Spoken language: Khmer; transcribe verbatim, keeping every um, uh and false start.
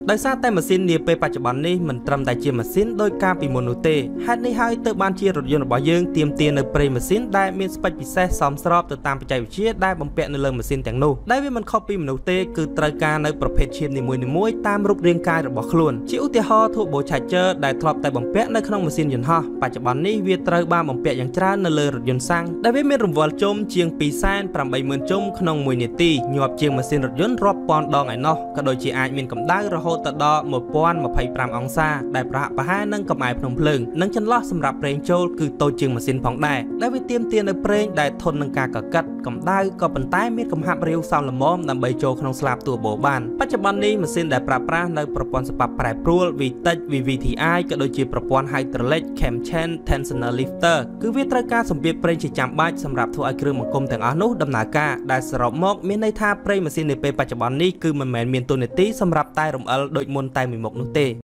ដោយសារតែម៉ាស៊ីននាពេលបច្ចុប្បន្ននេះមិនត្រឹមតែជាម៉ាស៊ីនដោយការពីមុននោះទេហេតុនេះហើយទើបបានជារថយន្តរបស់យើងទាមទារនៅប្រេងម៉ាស៊ីនដែលមានស្ពេចពិសេសសមស្របទៅតាមបច្ចេកវិទ្យាដែលបំពាក់នៅលើម៉ាស៊ីនទាំងនោះដែលវាមិនខុសពីមនុស្សទេគឺត្រូវការនៅប្រភេទឈាមនីមួយៗតាមរូបរាងកាយរបស់ខ្លួនជាឧទាហរណ៍ Turbo Charger ដែលធ្លាប់តែបំពាក់នៅក្នុងម៉ាស៊ីនយន្តហោះបច្ចុប្បន្ននេះវាត្រូវបានបំពាក់យ៉ាងច្រើននៅលើរថយន្តសាំងដែលវាមានរង្វិលជុំជាង ពីរសែនប្រាំបីម៉ឺន ជុំក្នុងមួយនាទីញាប់ជាងម៉ាស៊ីនរថយន្តរាប់ពាន់ដងឯណោះក៏ដូចជាអាចមានកម្ដៅរហូតដល់một nghìn không trăm hai mươi lămអង្សាដែលប្រហាក់ប្រហែលនឹងកម្ដៅភ្នំភ្លើងនិងចន្លោះសម្រាប់ប្រេងចូលគឺតូចជាងម៉ាស៊ីនផងដែរដែលវាទាមទារនៅប្រេងដែលធន់នឹងការកកិតកម្ដៅក៏ប៉ុន្តែមានកំហាប់រាវសមល្មមដើម្បីចូលក្នុងស្លាប Turbo បានបច្ចុប្បន្ននេះម៉ាស៊ីនដែលប្រើប្រាស់នៅប្រព័ន្ធសម្រាប់ប្រែប្រួល វី តិច វី វី ធី អាយ ក៏ដូចជាប្រព័ន្ធ Hydraulic Cam Chain Tensioner Lifter គឺវាត្រូវការសម្ពាធប្រេងជាចាំបាច់សម្រាប់ធ្វើឲ្យគ្រឿងបង្គុំទាំងអស់នោះដំណើរការដែលសរុបមកមានន័យថាប្រេងម៉ាស៊ីននាពេលបច្ចុប្បន្ននេះគឺមិនមែនមានតួនាទីសម្រាប់តែរំអិលដូចមុនតែមួយមុខនោះទេ